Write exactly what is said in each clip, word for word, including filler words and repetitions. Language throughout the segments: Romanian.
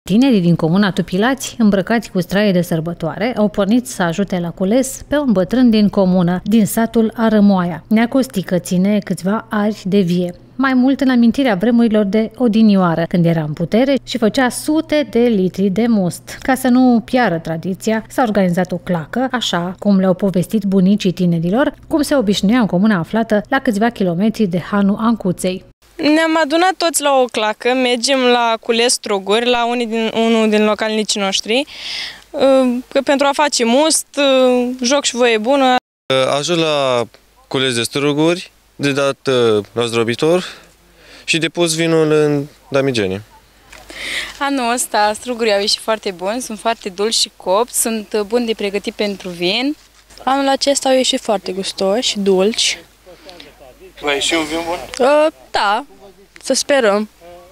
Tinerii din comuna Tupilați, îmbrăcați cu straie de sărbătoare, au pornit să ajute la cules pe un bătrân din comună, din satul Arămoaia. Neacostică ține câțiva ari de vie. Mai mult în amintirea vremurilor de odinioară, când era în putere și făcea sute de litri de must. Ca să nu piară tradiția, s-a organizat o clacă, așa cum le-au povestit bunicii tinerilor, cum se obișnuia în comuna aflată la câțiva kilometri de hanul Ancuței. Ne-am adunat toți la o clacă, mergem la cules struguri, la unii din, unul din localnicii noștri, că pentru a face must, joc și voie bună. Ajung la cules de struguri, de dat la zdrobitor și de pus vinul în damigenie. Anul ăsta strugurii au ieșit foarte buni, sunt foarte dulci și copți, sunt buni de pregătit pentru vin. Anul acesta au ieșit foarte gustoși, dulci. Va ieși un vin bun? Uh, da, să sperăm.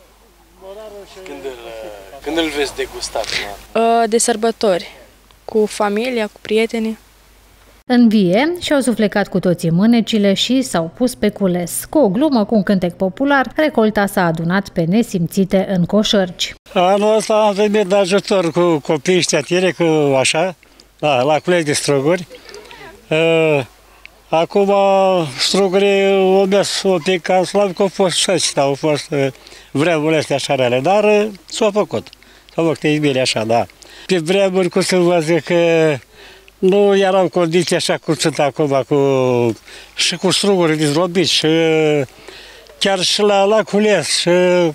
Când îl, când îl veți degusta? Uh, de sărbători, cu familia, cu prietenii. În vie și-au suflecat cu toții mânecile și s-au pus pe cules. Cu o glumă, cu un cântec popular, recolta s-a adunat pe nesimțite în coșărci. Anul ăsta am venit de ajutor cu copiii ăștia tineri, cu așa, la, la cules de struguri. Uh, Acum strugurii au mers un pic cam slab, că au fost săci, au fost uh, vremurile astea așa rele, dar uh, s-au făcut. S-au făcut bine așa, da. Pe vremuri, cum să vă zic, că nu erau condiții așa cum sunt acum, cu, și cu struguri dezrobiți, și chiar și la, la cules, și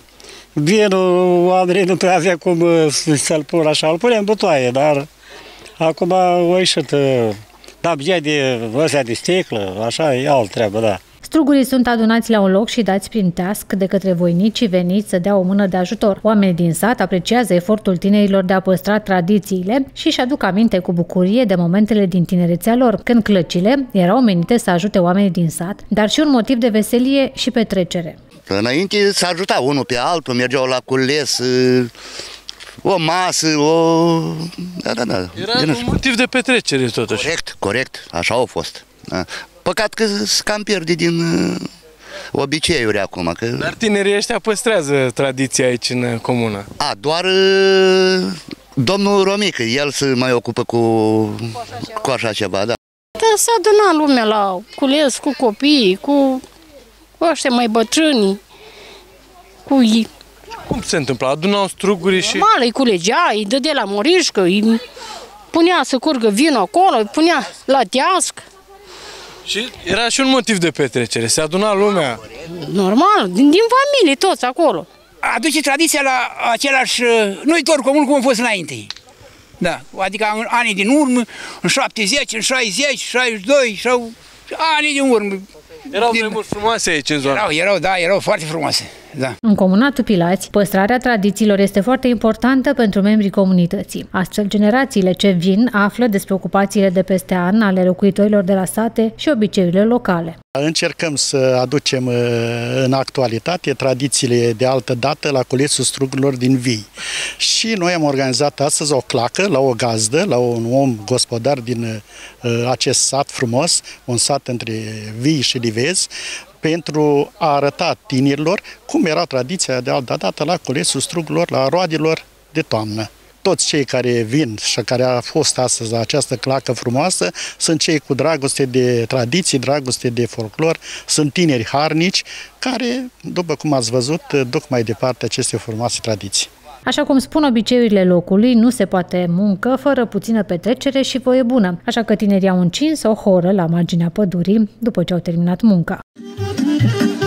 vinul, oamenii nu prea avea cum să-l pun așa, îl punem butoaie, dar acum au ieșit, da, bine de ăstea de sticlă, așa, e altă treabă, da. Strugurii sunt adunați la un loc și dați prin teasc de către voinicii veniți să dea o mână de ajutor. Oamenii din sat apreciază efortul tinerilor de a păstra tradițiile și își aduc aminte cu bucurie de momentele din tinerețea lor, când clăcile erau menite să ajute oamenii din sat, dar și un motiv de veselie și petrecere. Înainte se ajuta unul pe altul, mergeau la cules, o masă, o... Da, da, da. Era un motiv de petrecere totuși. Corect, corect, așa au fost. Da. Păcat că se cam pierde din uh, obiceiuri acum. Că... Dar tinerii ăștia păstrează tradiția aici în comună. A, doar uh, domnul Romică, el se mai ocupă cu, cu așa ceva, da. Da, s-a adunat lumea la cules, cu copiii, cu, cu ăștia mai bătrâni, cu ei. Cum se întâmplă? Adunau struguri și... Normal, îi culegea, îi dădea la morișcă, îi punea să curgă vinul acolo, îi punea la teasc. Și era și un motiv de petrecere, se aduna lumea. Normal, din, din familie toți acolo. Aduce tradiția la același nuitor comun cum a fost înainte. Da, adică în anii din urmă, în șaptezeci, în șaizeci, șaizeci și doi, sau anii din urmă. Erau vremuri frumoase aici în zonă. Erau, erau, da, erau foarte frumoase. Da. În comuna Tupilați, păstrarea tradițiilor este foarte importantă pentru membrii comunității. Astfel, generațiile ce vin află despre ocupațiile de peste an ale locuitorilor de la sate și obiceiurile locale. Încercăm să aducem în actualitate tradițiile de altă dată la culesul strugurilor din vii. Și noi am organizat astăzi o clacă la o gazdă, la un om gospodar din acest sat frumos, un sat între Vii și Livezi, pentru a arăta tinerilor cum era tradiția de altă dată la culesul strugurilor, la roadilor de toamnă. Toți cei care vin și care au fost astăzi la această clacă frumoasă sunt cei cu dragoste de tradiții, dragoste de folclor, sunt tineri harnici care, după cum ați văzut, duc mai departe aceste frumoase tradiții. Așa cum spun obiceiurile locului, nu se poate muncă fără puțină petrecere și voie bună, așa că tinerii au încins o horă la marginea pădurii după ce au terminat munca.